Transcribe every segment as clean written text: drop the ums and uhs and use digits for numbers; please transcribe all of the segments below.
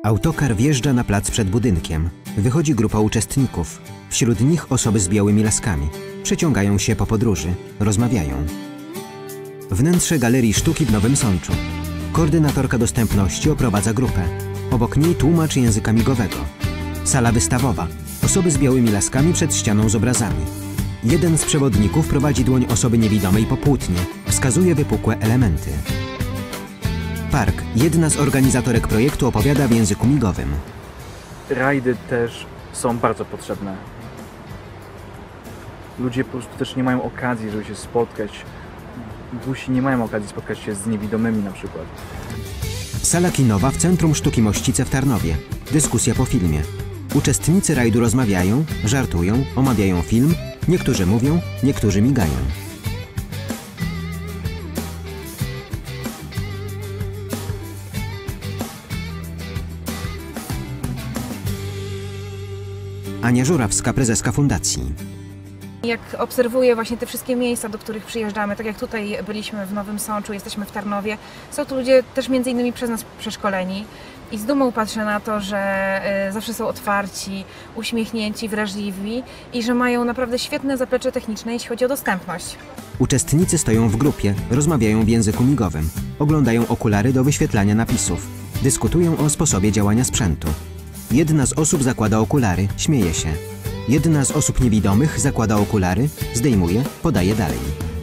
Autokar wjeżdża na plac przed budynkiem. Wychodzi grupa uczestników. Wśród nich osoby z białymi laskami. Przeciągają się po podróży. Rozmawiają. Wnętrze Galerii Sztuki w Nowym Sączu. Koordynatorka dostępności oprowadza grupę. Obok niej tłumacz języka migowego. Sala wystawowa. Osoby z białymi laskami przed ścianą z obrazami. Jeden z przewodników prowadzi dłoń osoby niewidomej po płótnie. Wskazuje wypukłe elementy. Park. Jedna z organizatorek projektu opowiada w języku migowym. Rajdy też są bardzo potrzebne. Ludzie po prostu też nie mają okazji, żeby się spotkać. Głusi nie mają okazji spotkać się z niewidomymi na przykład. Sala kinowa w Centrum Sztuki Mościce w Tarnowie. Dyskusja po filmie. Uczestnicy rajdu rozmawiają, żartują, omawiają film. Niektórzy mówią, niektórzy migają. Ania Żurawska, prezeska fundacji. Jak obserwuję właśnie te wszystkie miejsca, do których przyjeżdżamy, tak jak tutaj byliśmy w Nowym Sączu, jesteśmy w Tarnowie, są tu ludzie też między innymi przez nas przeszkoleni i z dumą patrzę na to, że zawsze są otwarci, uśmiechnięci, wrażliwi i że mają naprawdę świetne zaplecze techniczne, jeśli chodzi o dostępność. Uczestnicy stoją w grupie, rozmawiają w języku migowym, oglądają okulary do wyświetlania napisów, dyskutują o sposobie działania sprzętu. Jedna z osób zakłada okulary, śmieje się. Jedna z osób niewidomych zakłada okulary, zdejmuje, podaje dalej.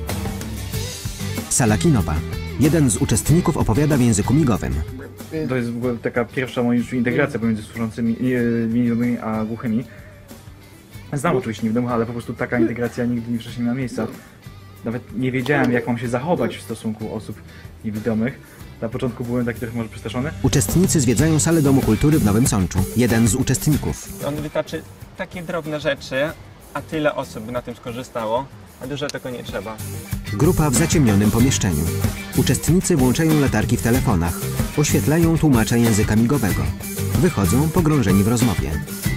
Sala kinowa. Jeden z uczestników opowiada w języku migowym. To jest w ogóle taka pierwsza moim zdaniem integracja pomiędzy służącymi niewidomymi a głuchymi. Znam oczywiście niewidomych, ale po prostu taka integracja nigdy wcześniej nie miała miejsca. Nawet nie wiedziałem, jak mam się zachować w stosunku osób niewidomych. Na początku byłem taki trochę może przestraszony. Uczestnicy zwiedzają salę Domu Kultury w Nowym Sączu. Jeden z uczestników. On wystarczy takie drobne rzeczy, a tyle osób by na tym skorzystało, a dużo tego nie trzeba. Grupa w zaciemnionym pomieszczeniu. Uczestnicy włączają latarki w telefonach. Oświetlają tłumacza języka migowego. Wychodzą pogrążeni w rozmowie.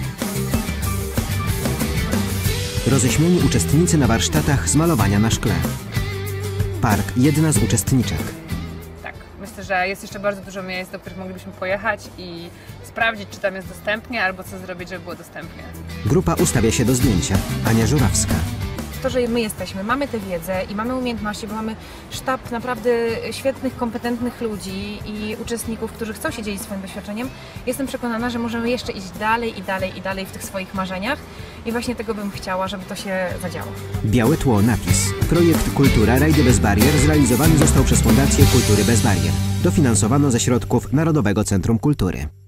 Roześmieni uczestnicy na warsztatach z malowania na szkle. Park. Jedna z uczestniczek. Myślę, że jest jeszcze bardzo dużo miejsc, do których moglibyśmy pojechać i sprawdzić, czy tam jest dostępnie, albo co zrobić, żeby było dostępnie. Grupa ustawia się do zdjęcia. Ania Żurawska. To, że my jesteśmy, mamy tę wiedzę i mamy umiejętności, bo mamy sztab naprawdę świetnych, kompetentnych ludzi i uczestników, którzy chcą się dzielić swoim doświadczeniem, jestem przekonana, że możemy jeszcze iść dalej i dalej i dalej w tych swoich marzeniach i właśnie tego bym chciała, żeby to się zadziało. Białe tło, napis. Projekt Kultura Rajdy bez barier zrealizowany został przez Fundację Kultury bez barier. Dofinansowano ze środków Narodowego Centrum Kultury.